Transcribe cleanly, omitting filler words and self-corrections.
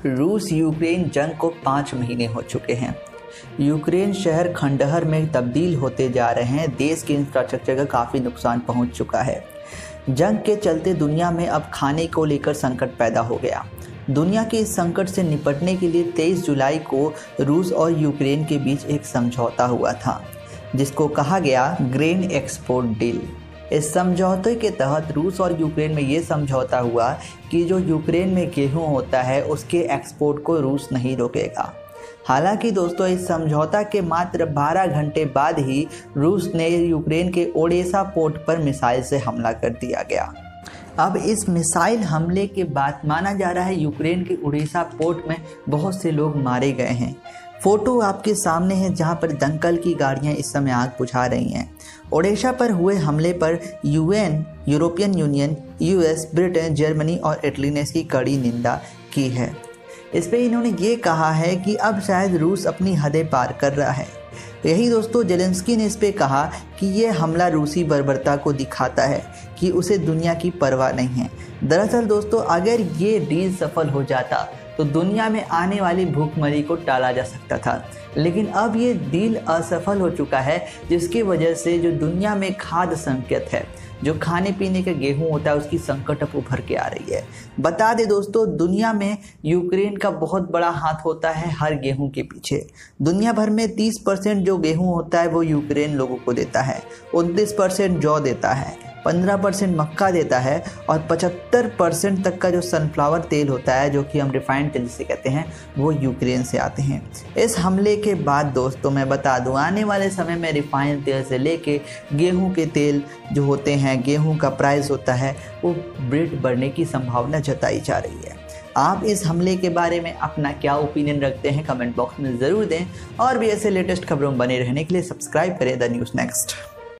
रूस यूक्रेन जंग को 5 महीने हो चुके हैं। यूक्रेन शहर खंडहर में तब्दील होते जा रहे हैं। देश के इंफ्रास्ट्रक्चर का काफ़ी नुकसान पहुंच चुका है। जंग के चलते दुनिया में अब खाने को लेकर संकट पैदा हो गया। दुनिया के इस संकट से निपटने के लिए 23 जुलाई को रूस और यूक्रेन के बीच एक समझौता हुआ था, जिसको कहा गया ग्रेन एक्सपोर्ट डील। इस समझौते के तहत रूस और यूक्रेन में ये समझौता हुआ कि जो यूक्रेन में गेहूं होता है उसके एक्सपोर्ट को रूस नहीं रोकेगा। हालांकि दोस्तों, इस समझौता के मात्र 12 घंटे बाद ही रूस ने यूक्रेन के ओडेसा पोर्ट पर मिसाइल से हमला कर दिया गया। अब इस मिसाइल हमले के बाद माना जा रहा है यूक्रेन के ओडेसा पोर्ट में बहुत से लोग मारे गए हैं। फोटो आपके सामने है जहां पर दंकल की गाड़ियां इस समय आग बुझा रही हैं। ओडेसा पर हुए हमले पर UN, European Union, US, Britain, Germany और इटली ने इसकी कड़ी निंदा की है। इस पे इन्होंने ये कहा है कि अब शायद रूस अपनी हदें पार कर रहा है। यही दोस्तों, जेलेंस्की ने इस पे कहा कि ये हमला रूसी बर्बरता को दिखाता है कि उसे दुनिया की परवाह नहीं है। दरअसल दोस्तों, अगर ये डील सफल हो जाता तो दुनिया में आने वाली भूखमरी को टाला जा सकता था, लेकिन अब ये डील असफल हो चुका है, जिसकी वजह से जो दुनिया में खाद्य संकट है, जो खाने पीने का गेहूं होता है, उसकी संकट अब उभर के आ रही है। बता दें दोस्तों, दुनिया में यूक्रेन का बहुत बड़ा हाथ होता है हर गेहूं के पीछे। दुनिया भर में 30% जो गेहूं होता है वो यूक्रेन लोगों को देता है, 29% जौ देता है, 15% मक्का देता है और 75% तक का जो सनफ्लावर तेल होता है, जो कि हम रिफाइंड तेल जिसे कहते हैं, वो यूक्रेन से आते हैं। इस हमले के बाद दोस्तों मैं बता दूं, आने वाले समय में रिफाइंड तेल से लेके गेहूं के तेल जो होते हैं, गेहूं का प्राइस होता है, वो रेट बढ़ने की संभावना जताई जा रही है। आप इस हमले के बारे में अपना क्या ओपिनियन रखते हैं, कमेंट बॉक्स में ज़रूर दें। और भी ऐसे लेटेस्ट खबरों में बने रहने के लिए सब्सक्राइब करें द न्यूज़ नेक्स्ट।